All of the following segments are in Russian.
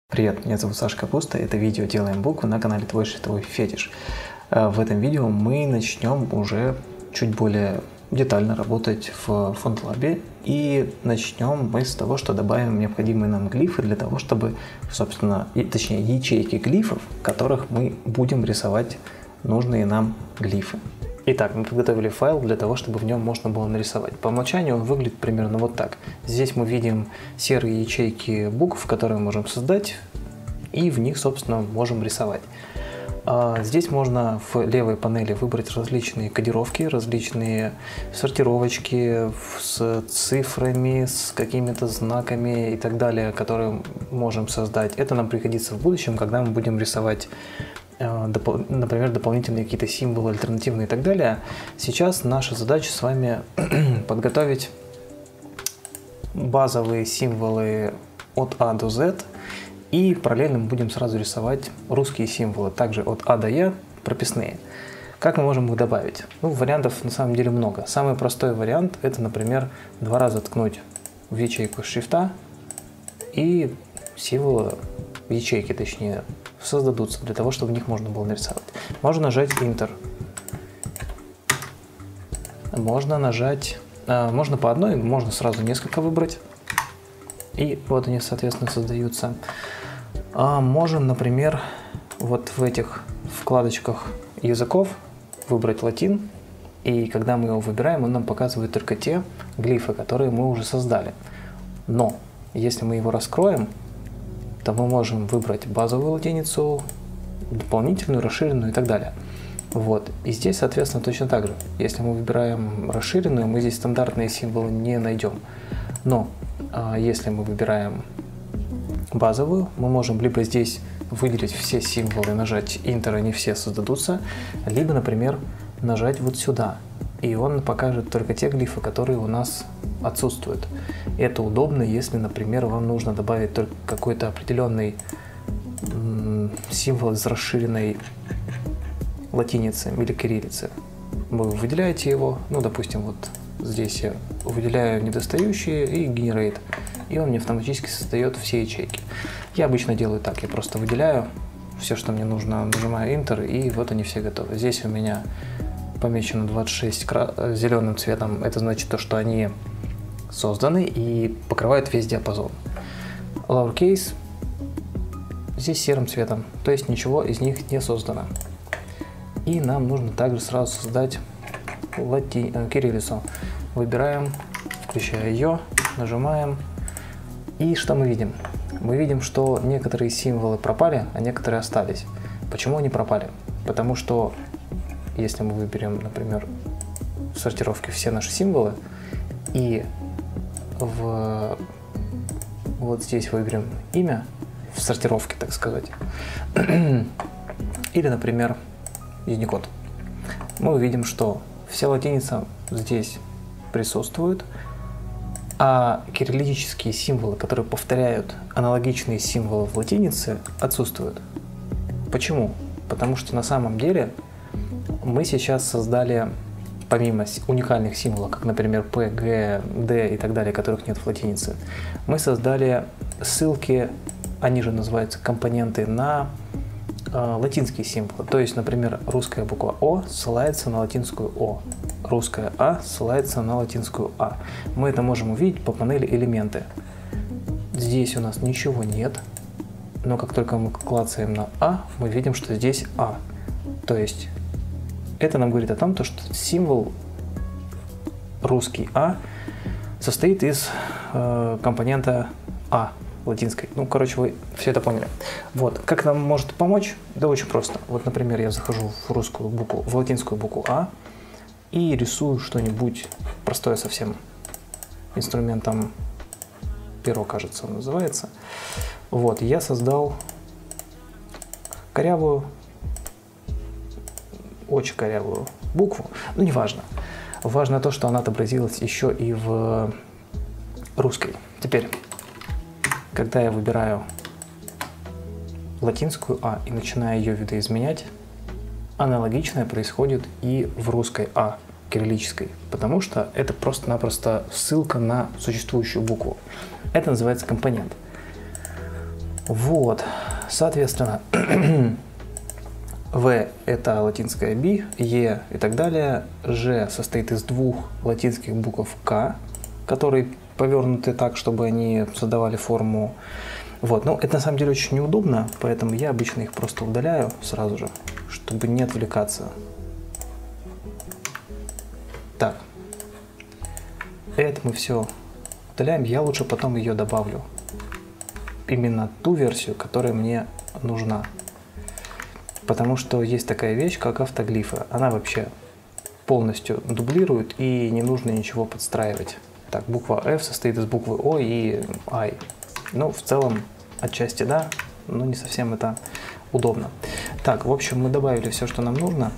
Привет, меня зовут Саша Капуста, это видео «Делаем буквы» на канале Твой шрифтовой фетиш. В этом видео мы начнем уже чуть более детально работать в FontLab, и начнем мы с того, что добавим необходимые нам глифы для того, чтобы, собственно, точнее ячейки глифов, в которых мы будем рисовать нужные нам глифы. Итак, мы подготовили файл для того, чтобы в нем можно было нарисовать. По умолчанию он выглядит примерно вот так. Здесь мы видим серые ячейки букв, которые мы можем создать, и в них, собственно, можем рисовать. Здесь можно в левой панели выбрать различные кодировки, различные сортировочки с цифрами, с какими-то знаками и так далее, которые можем создать. Это нам пригодится в будущем, когда мы будем рисовать, например, дополнительные какие-то символы, альтернативные и так далее. Сейчас наша задача с вами подготовить базовые символы от А до Z, и параллельно мы будем сразу рисовать русские символы, также от А до Я, прописные. Как мы можем их добавить? Ну, вариантов на самом деле много. Самый простой вариант – это, например, два раза ткнуть в ячейку шрифта, и символы, ячейки точнее, создадутся для того, чтобы в них можно было нарисовать. Можно нажать Enter. Можно нажать, можно по одной, можно сразу несколько выбрать. И вот они, соответственно, создаются. Можем, например, вот в этих вкладочках языков выбрать латин. И когда мы его выбираем, он нам показывает только те глифы, которые мы уже создали. Но если мы его раскроем, то мы можем выбрать базовую латиницу, дополнительную, расширенную и так далее. Вот. И здесь, соответственно, точно так же. Если мы выбираем расширенную, мы здесь стандартные символы не найдем. Но если мы выбираем базовую, мы можем либо здесь выделить все символы, нажать Enter, они все создадутся, либо, например, нажать вот сюда, и он покажет только те глифы, которые у нас отсутствуют. Это удобно, если, например, вам нужно добавить только какой-то определенный символ из расширенной латиницы или кириллицы. Вы выделяете его, ну, допустим, вот здесь я выделяю недостающие и Generate, и он мне автоматически создает все ячейки. Я обычно делаю так, я просто выделяю все, что мне нужно, нажимаю Enter, и вот они все готовы. Здесь у меня помечено 26 зеленым цветом, это значит то, что они созданы и покрывают весь диапазон. Lowercase здесь серым цветом, то есть ничего из них не создано. И нам нужно также сразу создать кириллицу. Выбираем, включая ее, нажимаем. И что мы видим? Мы видим, что некоторые символы пропали, а некоторые остались. Почему они пропали? Потому что если мы выберем, например, в сортировке все наши символы, и вот здесь выберем имя, в сортировке, так сказать, или, например, Unicode, мы увидим, что вся латиница здесь присутствует, а кириллические символы, которые повторяют аналогичные символы в латинице, отсутствуют. Почему? Потому что на самом деле мы сейчас создали, помимо уникальных символов, как, например, P, G, D и так далее, которых нет в латинице, мы создали ссылки, они же называются компоненты, на латинские символы. То есть, например, русская буква О ссылается на латинскую О, русская А ссылается на латинскую А. Мы это можем увидеть по панели элементы. Здесь у нас ничего нет, но как только мы клацаем на А, мы видим, что здесь А. То есть это нам говорит о том, что символ русский А состоит из компонента А латинской. Ну, короче, вы все это поняли. Вот. Как нам может помочь? Да очень просто. Вот, например, я захожу в русскую букву, в латинскую букву А и рисую что-нибудь простое совсем. Инструментом перо, кажется, он называется. Вот. Я создал корявую, очень корявую букву. Ну, неважно. Важно то, что она отобразилась еще и в русской. Теперь, когда я выбираю латинскую А и начинаю ее видоизменять, аналогичное происходит и в русской А, кириллической, потому что это просто-напросто ссылка на существующую букву. Это называется компонент. Вот, соответственно, В это латинская B, E и так далее. G состоит из двух латинских букв K, которые повернуты так, чтобы они создавали форму. Вот, но это на самом деле очень неудобно, поэтому я обычно их просто удаляю сразу же, чтобы не отвлекаться. Так, это мы все удаляем, я лучше потом ее добавлю. Именно ту версию, которая мне нужна. Потому что есть такая вещь, как автоглифы. Она вообще полностью дублирует и не нужно ничего подстраивать. Так, буква F состоит из буквы O и I. Ну, в целом, отчасти да, но не совсем это удобно. Так, в общем, мы добавили все, что нам нужно.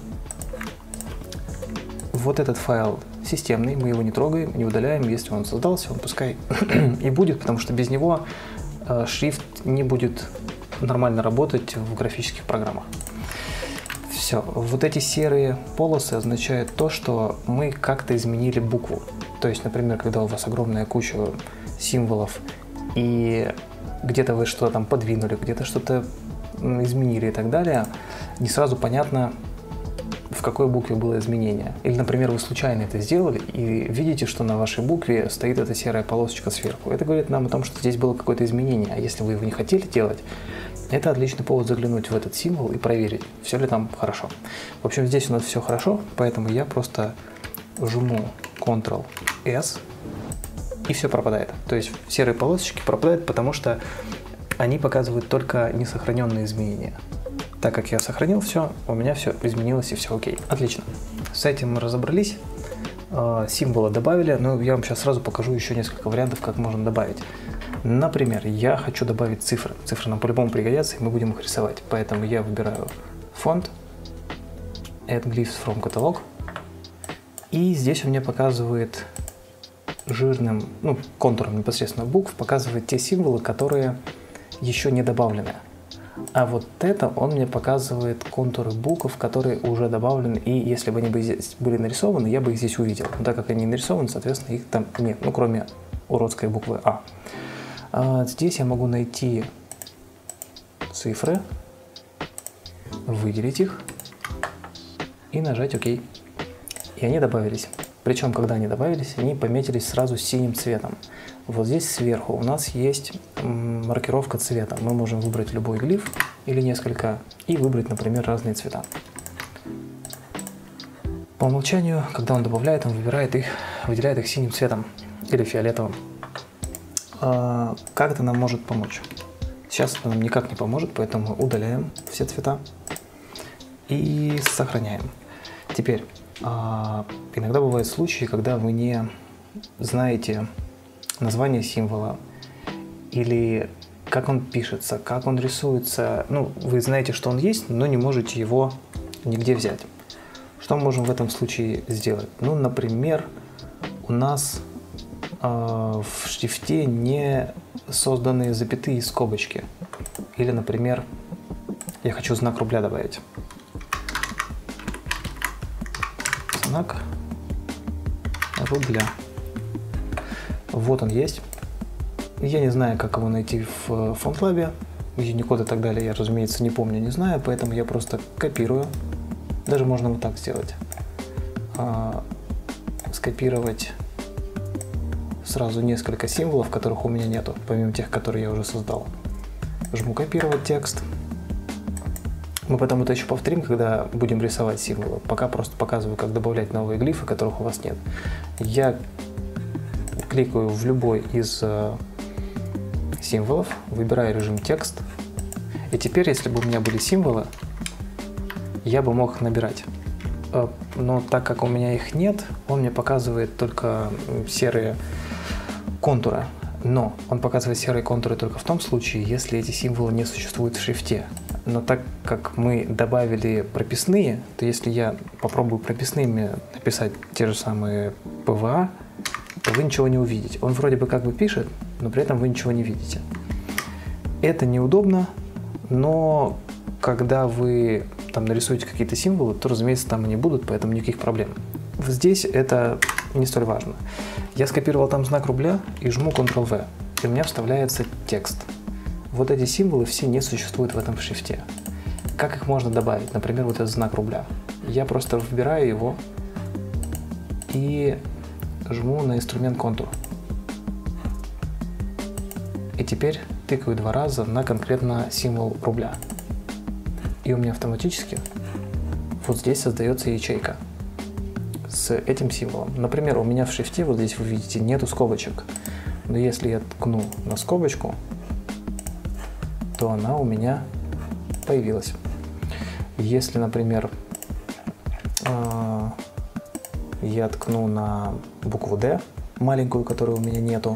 Вот этот файл системный, мы его не трогаем, не удаляем. Если он создался, он пускай и будет, потому что без него шрифт не будет нормально работать в графических программах. Все, вот эти серые полосы означают то, что мы как-то изменили букву. То есть, например, когда у вас огромная куча символов, и где-то вы что-то там подвинули, где-то что-то изменили и так далее, не сразу понятно, в какой букве было изменение. Или, например, вы случайно это сделали и видите, что на вашей букве стоит эта серая полосочка сверху. Это говорит нам о том, что здесь было какое-то изменение. А если вы его не хотели делать, это отличный повод заглянуть в этот символ и проверить, все ли там хорошо. В общем, здесь у нас все хорошо, поэтому я просто жму Ctrl-S, и все пропадает. То есть серые полосочки пропадают, потому что они показывают только несохраненные изменения. Так как я сохранил все, у меня все изменилось и все окей. Отлично. С этим мы разобрались. Символы добавили, но я вам сейчас сразу покажу еще несколько вариантов, как можно добавить. Например, я хочу добавить цифры. Цифры нам по-любому пригодятся, и мы будем их рисовать. Поэтому я выбираю фонд, Add Glyphs from Catalog. И здесь у меня показывает жирным, контуром непосредственно букв, показывает те символы, которые еще не добавлены. А вот это он мне показывает контуры букв, которые уже добавлены, и если бы они здесь были нарисованы, я бы их здесь увидел. Но так как они нарисованы, соответственно, их там нет, кроме уродской буквы А. Здесь я могу найти цифры, выделить их и нажать ОК. И они добавились. Причем, когда они добавились, они пометились сразу синим цветом. Вот здесь сверху у нас есть маркировка цвета. Мы можем выбрать любой глиф или несколько и выбрать, например, разные цвета. По умолчанию, когда он добавляет, он выделяет их синим цветом или фиолетовым. Как это нам может помочь? Сейчас это нам никак не поможет, поэтому удаляем все цвета и сохраняем. Теперь, иногда бывают случаи, когда вы не знаете название символа или как он пишется, как он рисуется. Вы знаете, что он есть, но не можете его нигде взять. Что мы можем в этом случае сделать? Например, у нас в шрифте не созданы запятые и скобочки. Или, например, я хочу знак рубля добавить. Знак рубля. Вот он есть. Я не знаю, как его найти в FontLab. Unicode и так далее я, разумеется, не помню, не знаю, поэтому я просто копирую. Даже можно вот так сделать. Скопировать сразу несколько символов, которых у меня нету, помимо тех, которые я уже создал. Жму копировать текст. Мы потом это еще повторим, когда будем рисовать символы. Пока просто показываю, как добавлять новые глифы, которых у вас нет. Я кликаю в любой из символов, выбираю режим текст. И теперь, если бы у меня были символы, я бы мог их набирать. Но так как у меня их нет, он мне показывает только серые контуры. Но он показывает серые контуры только в том случае, если эти символы не существуют в шрифте. Но так как мы добавили прописные, то если я попробую прописными написать те же самые ПВА, то вы ничего не увидите. Он вроде бы как бы пишет, но при этом вы ничего не видите. Это неудобно, но когда вы там нарисуете какие-то символы, то, разумеется, там они будут, поэтому никаких проблем. Здесь это не столь важно. Я скопировал там знак рубля и жму Ctrl-V, и у меня вставляется текст. вот эти символы все не существуют в этом шрифте. Как их можно добавить? Например, вот этот знак рубля. Я просто выбираю его и жму на инструмент контур. И теперь тыкаю 2 раза на конкретно символ рубля. И у меня автоматически вот здесь создается ячейка с этим символом. Например, у меня в шрифте, вот здесь вы видите, нету скобочек. Но если я ткну на скобочку, то она у меня появилась. Если, например, я ткну на букву D, маленькую, которой у меня нету,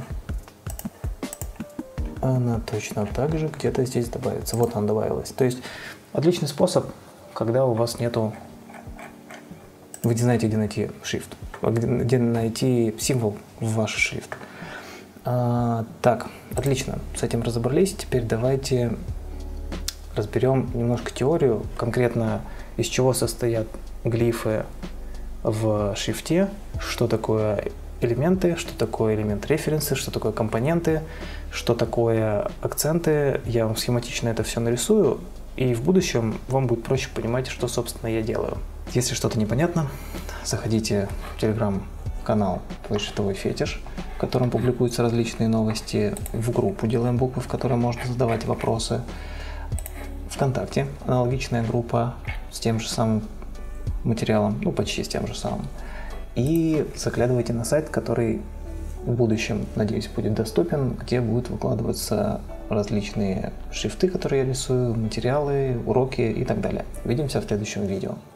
она точно так же где-то здесь добавится. Вот она добавилась. То есть отличный способ, когда у вас нету, вы не знаете, где найти шрифт, где найти символ в ваш шрифт. Так, отлично, с этим разобрались. Теперь давайте разберем немножко теорию, конкретно из чего состоят глифы в шрифте, что такое элементы, что такое элемент-референсы, что такое компоненты, что такое акценты. Я вам схематично это все нарисую, и в будущем вам будет проще понимать, что, собственно, я делаю. Если что-то непонятно, заходите в телеграм-канал «Твой шрифтовой фетиш», в котором публикуются различные новости, в группу «Делаем буквы», в которой можно задавать вопросы, ВКонтакте аналогичная группа с тем же самым материалом, ну почти с тем же самым. И заглядывайте на сайт, который в будущем, надеюсь, будет доступен, где будут выкладываться различные шрифты, которые я рисую, материалы, уроки и так далее. Увидимся в следующем видео.